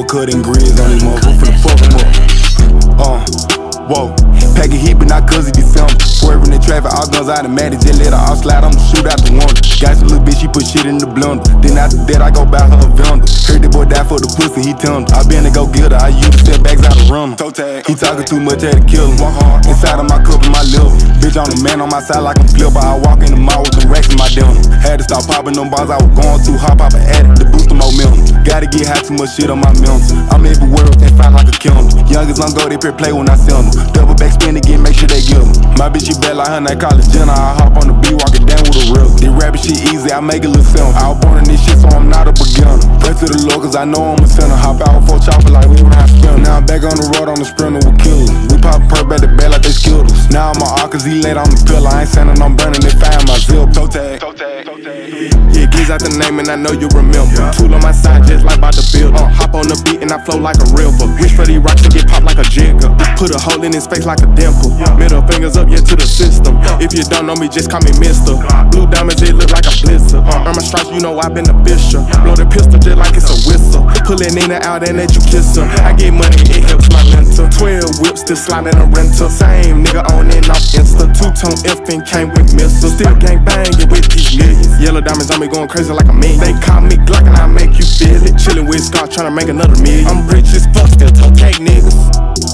cutting grids on his motherfucker, finna fuck him up. Whoa, pack a heat, but not cause it's December. Swerving in traffic, all guns automatic, just let her all slide, I'ma shoot out the window. Got some little bitch, she put shit in the blender. Then after that, I go buy her a vendor. Heard the boy die for the pussy, he tender. I been to go get her, I used to step bags out of runner. He talking too much, had to kill him. Inside of my cup and my liver. Bitch, I'm the man on my side like I'm flipper. I walk in the mall with them racks in my dinner. Had to stop popping them bars, I was going too hot, pop an addict to boost the momentum. Gotta get high, too much shit on my mental. I'm everywhere and fine like a kilner. Youngest on go, they play when I send them. Double back spin again, make sure they give them. My bitch, she bad like her name college Jenna. I hop on the beat, walking down with a real. This rapping shit easy, I make it look simple. I was born in this shit, so I'm not a beginner. Pray to the Lord, cause I know I'm a sinner. Hop out with 4 chopper like we ride spinner. Now I'm back on the road on the sprinter with killers. We pop perk back the bed like they skilled us. Now I'm a cause he laid on the pillar. I ain't sending, I'm burning, they find my zip. Toe tag. Yeah, gives out the name and I know you remember. Tool on my side just like by the builder. Hop on the beat and I flow like a river. Reach for these rocks and get popped like a jigger. Put a hole in his face like a dimple. Middle fingers up, yeah, to the system. If you don't know me, just call me mister. Blue diamonds, it look like a blizzard. Earn my stripes, you know I've been a bishop. Blow the pistol just like it's a whistle. Pulling in and out and let you kiss her. I get money, it helps my mental. 12 whips, still sliding a rental. Same nigga on and off Insta. 2-tone infant came with missiles. Still gang banging with these millions. Yellow diamonds on me going crazy like a million. They call me Glock and I make you feel it. Chillin' with Scarr, tryna make another million. I'm rich as fuck, still toe tag niggas.